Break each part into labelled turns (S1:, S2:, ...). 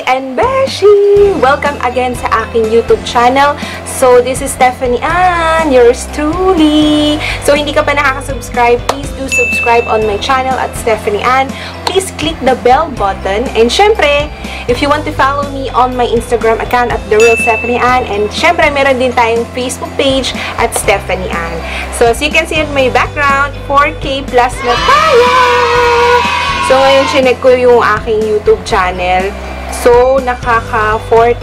S1: and Beshi! Welcome again sa aking YouTube channel. So, this is Stephanie Ann, yours truly. So, hindi ka pa nakaka-subscribe, please do subscribe on my channel at Stephanie Ann. Please click the bell button. And syempre, if you want to follow me on my Instagram account at The Real Stephanie Ann. And syempre, meron din tayong Facebook page at Stephanie Ann. So, as you can see in my background, 4K plus na tayo! So, ngayon, chinek ko yung aking YouTube channel. So, nakaka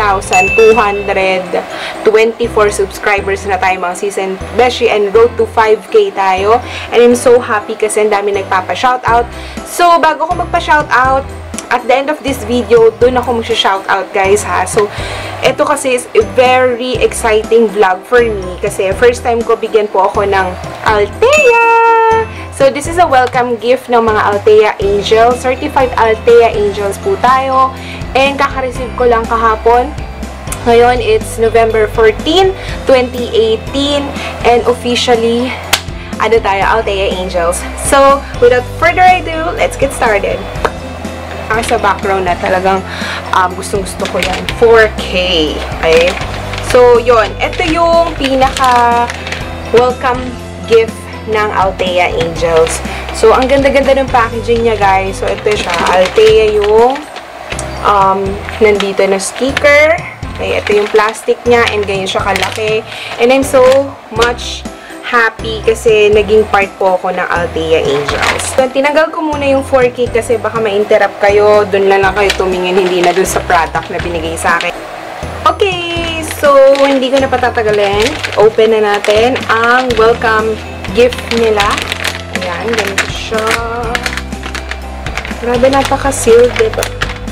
S1: 4,224 subscribers na tayo mga season Beshi, and road to 5K tayo. And I'm so happy kasi ang dami nagpapa-shoutout. So, bago ko magpa-shoutout, at the end of this video, dun ako mag-shoutout guys ha. So, ito kasi is a very exciting vlog for me kasi first time ko bigyan po ako ng Althea. So, this is a welcome gift ng mga Althea Angels. Certified Althea Angels po tayo. And kaka-receive ko lang kahapon. Ngayon, it's November 14, 2018. And officially, ano tayo, Althea Angels. So, without further ado, let's get started. Sa background na talagang gustong-gusto ko yan. 4K. Okay? So, yon. Ito yung pinaka-welcome gift ng Althea Angels. So, ang ganda-ganda ng packaging niya, guys. So, ito siya. Althea yung nandito na sticker. Okay, ito yung plastic niya and ganyan siya kalaki. And I'm so much happy kasi naging part po ako ng Althea Angels. So, tinanggal ko muna yung 4K kasi baka ma-interrupt kayo. Doon lang kayo tumingin, hindi na dun sa product na binigay sa akin. Okay, so hindi ko na patatagalin. Open na natin ang welcome gift nila. Ayan, ganito siya. Grabe, napaka-sealed, diba?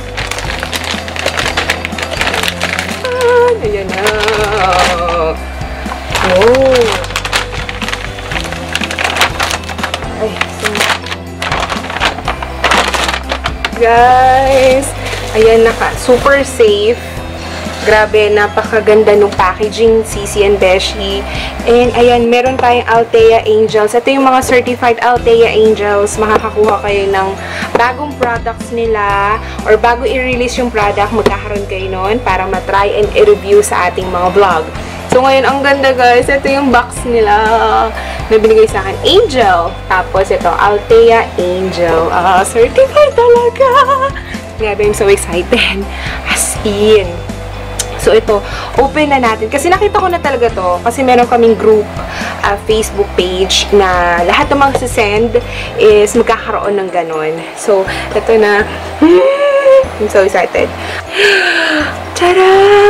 S1: Ayan na. Oh. Ay, guys, ayan, super safe. Grabe, napakaganda nung packaging, Sisi and Beshi. And ayan, meron tayong Althea Angels. Ito yung mga certified Althea Angels. Makakakuha kayo ng bagong products nila or bago i-release yung product, magkakaroon kayo nun para matry and i-review sa ating mga vlog. So, ngayon, ang ganda guys. Ito yung box nila na binigay sa akin. Angel. Tapos, ito, Althea Angel. Certified talaga. Grabe, I'm so excited. As in. So, ito, open na natin. Kasi nakita ko na talaga to. Kasi meron kaming group, Facebook page na lahat ng mga send is magkakaroon ng ganon. So, ito na. I'm so excited. Tada!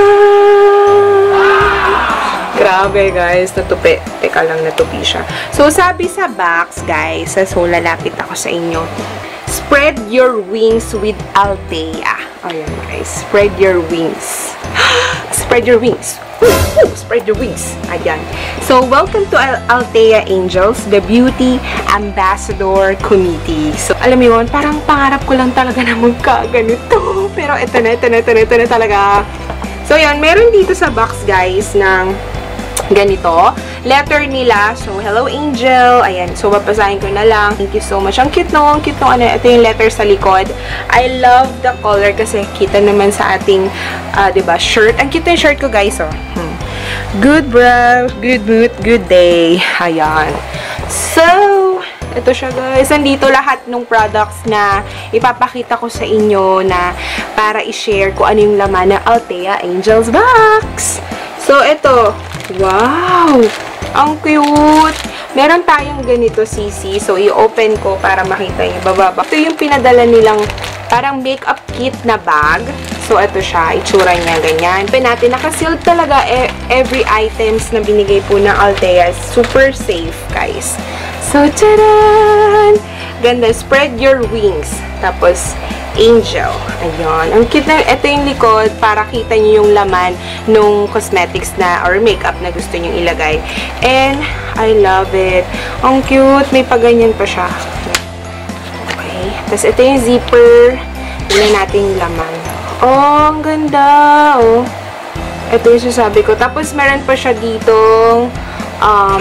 S1: Grabe, guys. Natupi. Teka lang, natupi siya. So, sabi sa box, guys. So, lalapit ako sa inyo. Spread your wings with Althea. Ayan, guys. Spread your wings. Spread your wings. Spread your wings. Ayan. So, welcome to Althea Angels, the Beauty Ambassador Committee. So, alam mo yun, parang pangarap ko lang talaga na magkaganito. Pero ito na talaga. So, yan. Meron dito sa box, guys, ng ganito. Letter nila. So, hello Angel. Ayan. So, babasahin ko na lang. Thank you so much. Ang cute no. Ang cute no. Ano, ito yung letter sa likod. I love the color kasi kita naman sa ating, diba, shirt. Ang cute yung shirt ko, guys, oh. Good brow, good mood, good day. Ayan. So, ito siya, guys. Nandito lahat ng products na ipapakita ko sa inyo na para i-share kung ano yung laman ng Althea Angels box. So, ito. Wow! Ang cute! Meron tayong ganito, Sisi. So, i-open ko para makita yung bababa. Ito yung pinadala nilang parang makeup kit na bag. So, ito siya. Itsura niya, ganyan. Open natin. Nakasealed talaga every items na binigay po ng Althea. Super safe, guys. So, tadaan! Ganda. Spread your wings. Tapos, Angel. Ayan. Ang cute na. Ito yung likod para kita nyo yung laman nung cosmetics na or makeup na gusto nyo ilagay. And, I love it. Ang cute. May paganyan pa siya. Okay. Tapos, ito yung zipper. Tignan natin yung laman. Oh, ang ganda. Oh. Ito yung sasabi ko. Tapos, meron pa siya ditong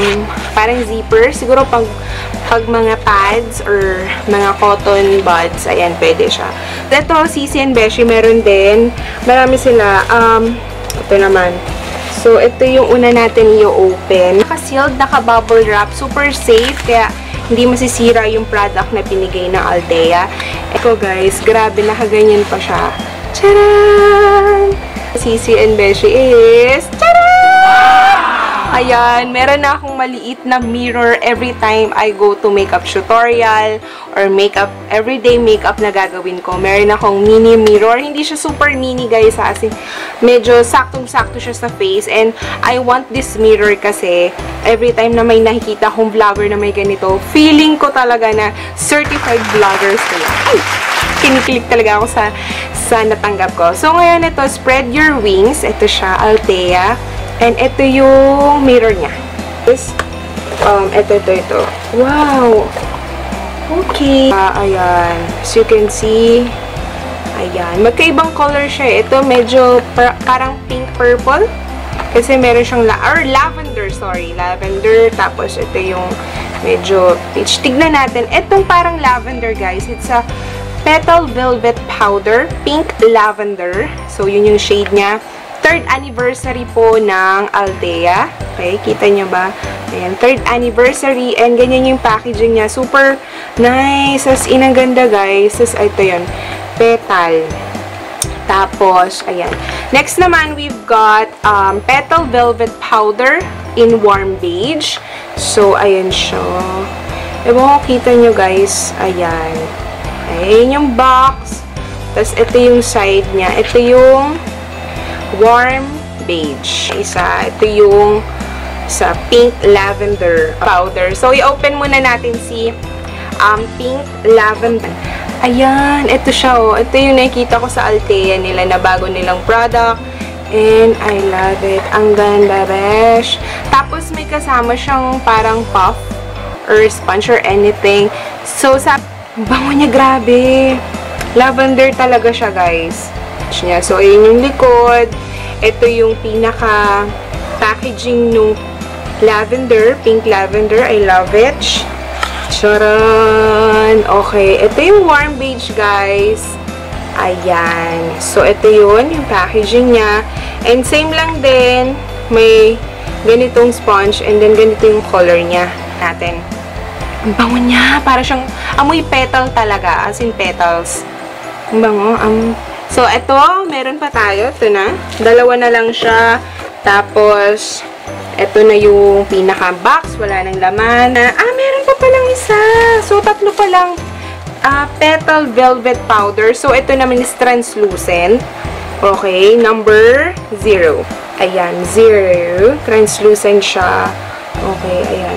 S1: parang zipper. Siguro pag mga pads or mga cotton buds, ayan, pwede siya. Ito, Sisi and Beshi, meron din. Marami sila. Ito naman. So, ito yung una natin i-open. Naka-sealed, naka-bubble wrap. Super safe, kaya hindi masisira yung product na pinigay ng Althea. Eko guys, grabe, nakaganyan pa siya. Charan! Sisi and Beshi is... Charan! Ayan, meron na akong maliit na mirror every time I go to makeup tutorial or makeup, everyday makeup na gagawin ko. Meron akong mini mirror. Hindi siya super mini, guys, kasi medyo saktong-sakto siya sa face. And I want this mirror kasi every time na may nakikita akong vlogger na may ganito, feeling ko talaga na certified vloggers sila. Kinikilig talaga ako sa natanggap ko. So, ngayon ito, Spread Your Wings. Ito siya, Althea. And ito yung mirror niya. Ito. Wow! Okay. Ayan. So, you can see. Ayan. Magkaibang color siya. Ito medyo parang pink-purple. Kasi meron siyang lavender, sorry. Lavender. Tapos, ito yung medyo peach. Tignan natin. Itong parang lavender, guys. It's a Petal Velvet Powder. Pink Lavender. So, yun yung shade niya. 3rd anniversary po ng Althea. Okay, kita nyo ba? Ayan, 3rd anniversary. And ganyan yung packaging niya. Super nice. As in, ang ganda, guys. As, ito yun. Petal. Tapos, ayan. Next naman, we've got Petal Velvet Powder in Warm Beige. So, ayan siya. Ewan ko, kita nyo, guys. Ayan. Ayan yung box. Tapos, ito yung side niya. Ito yung Warm Beige. Isa. Ito yung sa Pink Lavender Powder. So, i-open muna natin si Pink Lavender. Ayan. Ito siya, oh. Ito yung nakikita ko sa Althea nila na bago nilang product. And I love it. Ang ganda, besh. Tapos, may kasama siyang parang puff or sponge or anything. So, sa bango niya, grabe. Lavender talaga siya, guys. So, ayun yung likod. Ito yung pinaka packaging nung lavender, pink lavender. I love it. Charan! Okay, ito yung warm beige, guys. Ayan. So, ito yun, yung packaging niya. And same lang din, may ganitong sponge and then ganito yung color niya natin. Ang bango niya. Para siyang amoy petal talaga. As in petals. Ang bango. So, ito, meron pa tayo. Ito na. Dalawa na lang siya. Tapos, ito na yung pinaka-box. Wala nang laman. Meron pa palang isa. So, tatlo pa lang Petal Velvet Powder. So, ito naman is translucent. Okay, number 0. Ayan, 0. Translucent siya. Okay, ayan.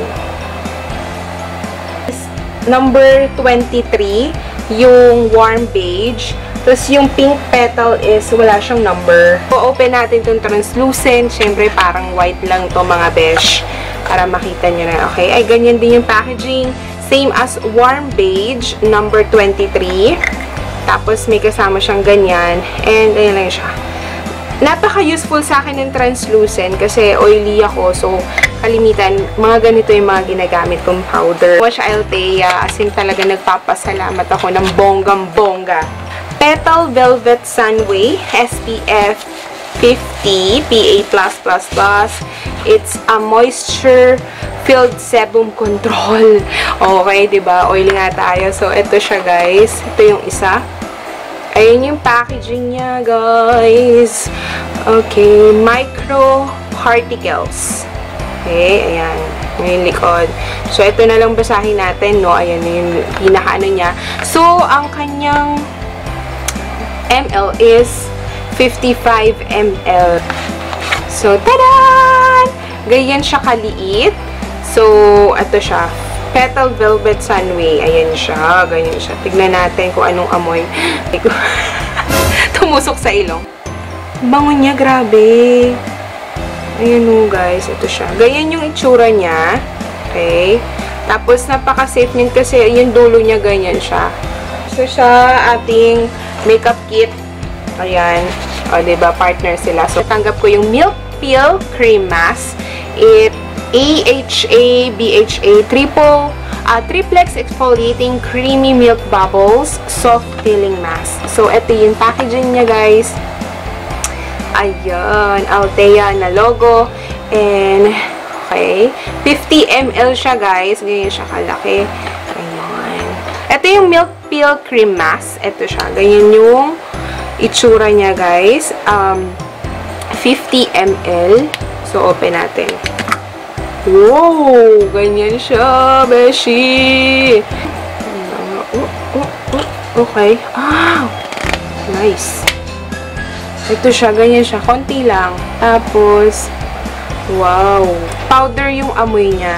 S1: Number 23, yung warm beige. Tapos, yung pink petal is wala siyang number. So, open natin itong translucent. Siyempre, parang white lang to mga besh. Para makita nyo na. Okay? Ay, ganyan din yung packaging. Same as warm beige, number 23. Tapos, may kasama siyang ganyan. And, ayan lang siya. Napaka-useful sa akin ng translucent kasi oily ako. So, kalimitan, mga ganito yung mga ginagamit kong powder. Wash Althea, as in talaga nagpapasalamat ako ng bonggang-bongga. Petal Velvet Sunway, SPF 50, PA+++. It's a moisture-filled sebum control. Okay, diba? Oily nga tayo. So, ito siya, guys. Ito yung isa. Ayun yung packaging niya, guys. Okay, micro particles. Okay, ayan. Yung likod. So, ito na lang basahin natin, no? Ayan yung pinaka-ano niya. So, ang kanyang ml is 55 ml. So, tada! Ganyan siya kaliit. So, ito siya. Petal Velvet Sunway. Ayan siya. Ganyan siya. Tignan natin kung anong amoy. Tumusok sa ilong. Bango niya. Grabe. Ayan o, guys. Ito siya. Ganyan yung itsura niya. Okay. Tapos, napaka-safe niyan kasi yung dulo niya ganyan siya. So, siya ating makeup kit. Ayan. O, diba? Partner sila. So, tanggap ko yung Milk Peel Cream Mask. It AHA, BHA, triplex exfoliating creamy milk bubbles, soft peeling mask. So, ito yung packaging niya, guys. Ayan, Altea na logo. And, okay, 50 ml siya, guys. Ganyan siya kalaki. Ayan. Ito yung milk peel cream mask. Ito siya. Ganyan yung itsura niya, guys. 50 ml. So, open natin. Wow! Ganyan siya, beshi! Okay. Ah! Nice. Ito siya. Ganyan siya. Konti lang. Tapos, wow! Powder yung amoy niya.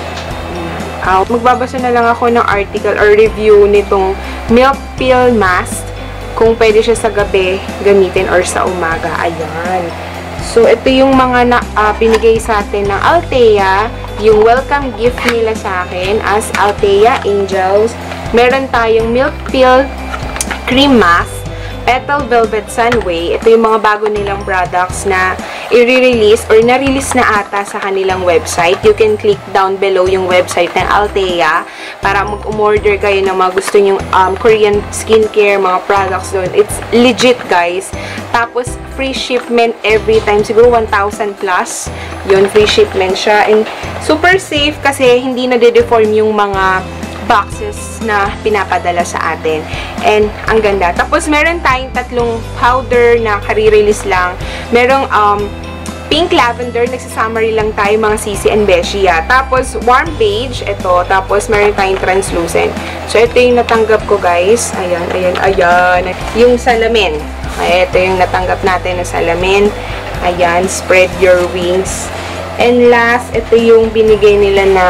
S1: Magbabasa na lang ako ng article or review nitong milk peel mask. Kung pwede siya sa gabi gamitin or sa umaga. Ayan. So, ito yung mga pinigay sa atin ng Altea. Yung welcome gift nila sa akin as Altea Angels. Meron tayong milk peel cream mask, Petal Velvet Sunway. Ito yung mga bago nilang products na i-release or na-release na ata sa kanilang website. You can click down below yung website ng Altea para mag-umorder kayo ng mga gusto nyong Korean skincare, mga products doon. It's legit, guys. Tapos, free shipment every time. Siguro 1,000 plus. Yun, free shipment siya. And super safe kasi hindi na de-deform yung mga boxes na pinapadala sa atin. And, ang ganda. Tapos, meron tayong tatlong powder na kare-release lang. Merong pink lavender, nagsasummary lang tayo mga sisi and beshi. Tapos, warm beige, ito. Tapos, meron tayong translucent. So, ito yung natanggap ko, guys. Ayan, ayan, ayan. Yung salamin. Ay, ito yung natanggap natin na salamin. Ayan, spread your wings. And last, ito yung binigay nila na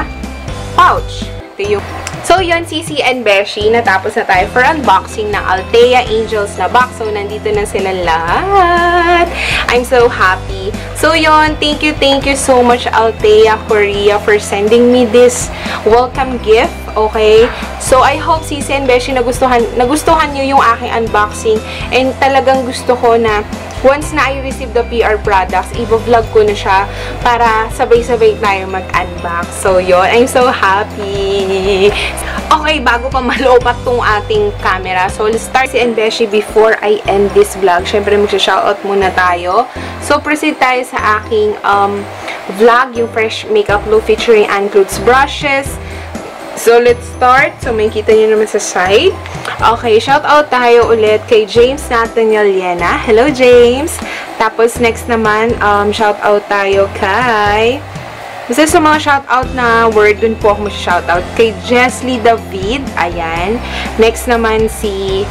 S1: pouch. Ito yung... So, yun, Sisi and Beshi, natapos na tayo for unboxing ng Altea Angels na box. So, nandito na sila lahat. I'm so happy. So, yun, thank you so much, Altea Korea, for sending me this welcome gift. Okay? So, I hope, Sisi and Beshi, nagustuhan nyo yung aking unboxing. And talagang gusto ko na once na I receive the PR products, i-vlog ko na siya para sabay-sabay tayo mag-unbox. So, yun. I'm so happy. Okay, bago pa malobat tong ating camera. So, let's start si Beshi before I end this vlog. Siyempre, magsha-shoutout muna tayo. So, proceed tayo sa aking vlog, yung fresh makeup look featuring Ann Klutz brushes. So, let's start. So, may kita nyo naman sa side. Okay, shoutout tayo ulit kay James Nathaniel Liena. Hello, James! Tapos, next naman, shoutout tayo kay... Basta sa mga shoutout na word, dun po ako mag-shoutout. Kay Jesly David. Ayan. Next naman si...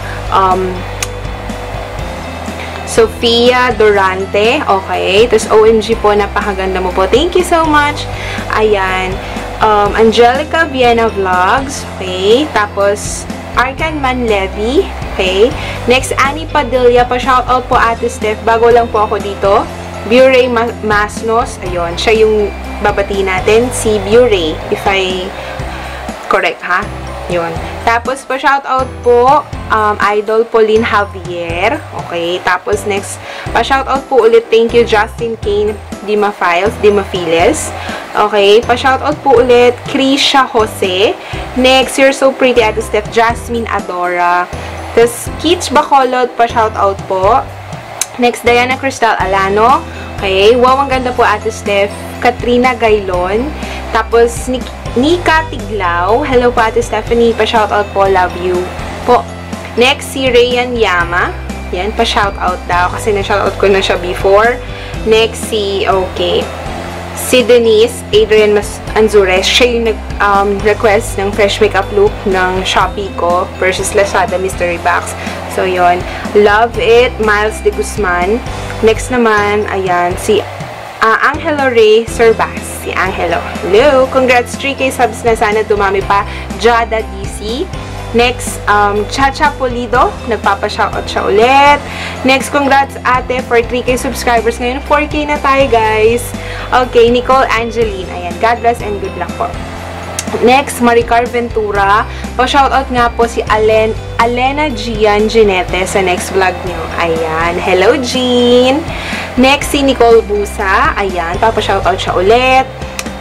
S1: Sofia Durante. Okay. Tapos, OMG po, napakaganda mo po. Thank you so much. Ayan. Angelica Viena Vlogs, okay, tapos Arkan Manlevi, okay, next Annie Padilla, pa-shoutout po Ate Steph, bago lang po ako dito, Buray Masnos, ayun, siya yung babati natin, si Buray, if I correct ha, yun, tapos pa-shoutout po, Idol Pauline Javier, okay, tapos next, pa-shoutout po ulit, thank you Justin Kane Dimafiles, okay, pa-shoutout po ulit, Krisha Jose. Next, you're so pretty, Ate Steph, Jasmine Adora. Tapos, Kitsch Bacolod, pa-shoutout po. Next, Diana Cristal Alano. Okay, wow, ang ganda po, Ate Steph. Katrina Gailon. Tapos, Nika Tiglaw. Hello po, Ate Stephanie, pa-shoutout po, love you po. Next, si Rayan Yama. Yan, pa-shoutout daw, kasi na-shoutout ko na siya before. Next, si Denise Adrian Anzures, siya yung nag-request ng fresh makeup look ng Shopee ko versus Lazada Mystery Box. So, yon, love it. Miles de Guzman. Next naman, ayan, si Angelo Ray Servas. Si Angelo. Hello! Congrats, 3K subs na, sana dumami pa. Jada DC. Next, Chacha Polido, nagpapa-shoutout siya ulit. Next, congrats ate for 3K subscribers. Ngayon, 4K na tayo, guys. Okay, Nicole Angeline. Ayan, God bless and good luck po. Next, Maricar Ventura. Pa-shoutout nga po si Alena Gian Ginete sa next vlog niyo. Ayan, hello Jean. Next, si Nicole Busa. Ayan, papa-shoutout siya ulit.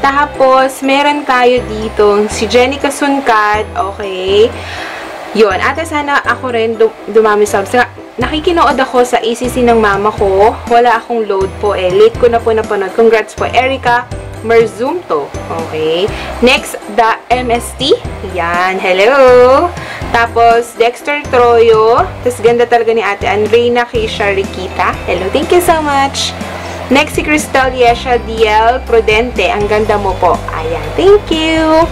S1: Tapos, meron tayo dito, si Jenica Suncad, okay. Yun, ate sana ako rin dumami subs. Nakikinood ako sa ACC ng mama ko. Wala akong load po eh. Late ko na po napanood. Congrats po, Erica Merzumto. Okay. Next, the MST. Yan, hello. Tapos, Dexter Troyo. Tapos, ganda talaga ni ate Andreina Keisha Riquita. Hello, thank you so much. Next, si Cristal Yesha DL Prudente. Ang ganda mo po. Ayan, thank you.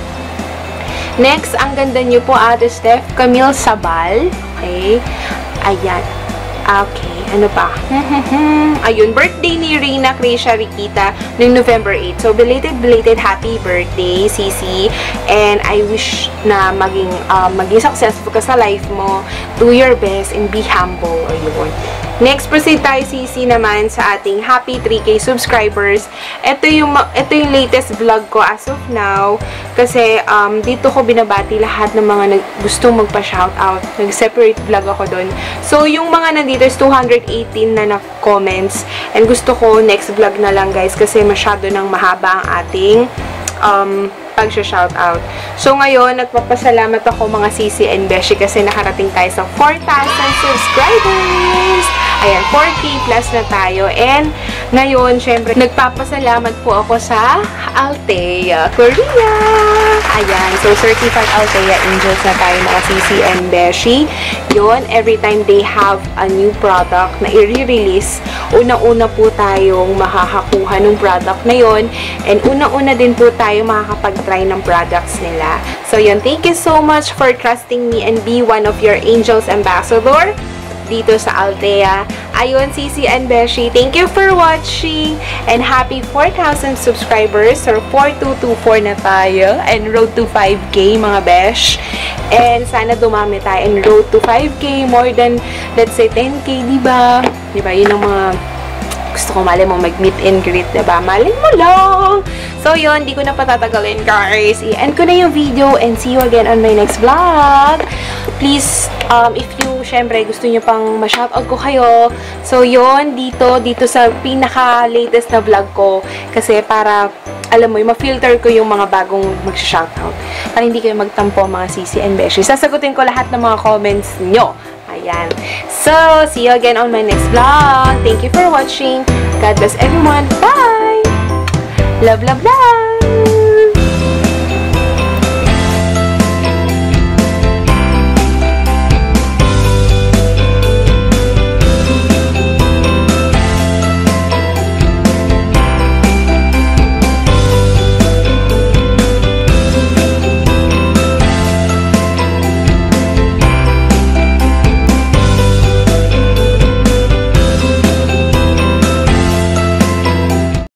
S1: Next, ang ganda niyo po, Ate Steph, Camille Sabal. Okay. Ayan. Okay. Ano pa? Ayun. Birthday ni Rina Crecia Riquita noong November 8. So, belated happy birthday, Sisi. And I wish na maging successful ka sa life mo. Do your best and be humble. Ayun. Next, proceed tayo, Sisi, naman sa ating happy 3K subscribers. Ito yung latest vlog ko as of now. Kasi, dito ko binabati lahat ng mga gustong magpa-shoutout. Nag-separate vlog ako doon. So, yung mga nandito is 218 na comments. And gusto ko next vlog na lang, guys. Kasi masyado nang mahaba ang ating pag-shoutout. So, ngayon, nagpapasalamat ako mga Sisi and Beshi kasi nakarating tayo sa 4,000 subscribers! Ayan, 4K plus na tayo. And, ngayon, syempre, nagpapasalamat po ako sa Althea, Korea! Ayan, so, certified Althea Angels na tayo mga Sisi and Beshi. Yun, every time they have a new product na i-release, una-una po tayong makakakuha ng product na yun. And, una-una din po tayo makakapag-try ng products nila. So, yun, thank you so much for trusting me and be one of your Angels Ambassador dito sa Althea. Ayun, Sisi and Beshi, thank you for watching and happy 4,000 subscribers or 4,224 na tayo and road to 5K mga Besh. And sana dumami tayo and road to 5K more than, let's say, 10K, diba? Diba? Yun ang mga gusto ko, mali mo mag-meet and greet, diba? Malin mo lang! So, yun, di ko na patatagalin, guys. I-end ko na yung video and see you again on my next vlog. Please, if you, syempre, gusto nyo pang ma-shoutout ko kayo. So, yun, dito sa pinaka-latest na vlog ko. Kasi para, alam mo, ma-filter ko yung mga bagong mag-shoutout. Para hindi kayo magtampo, mga Sisi and Beshi. Sasagutin ko lahat ng mga comments nyo. Ayan. So, see you again on my next vlog. Thank you for watching. God bless everyone. Bye! Love, love, love!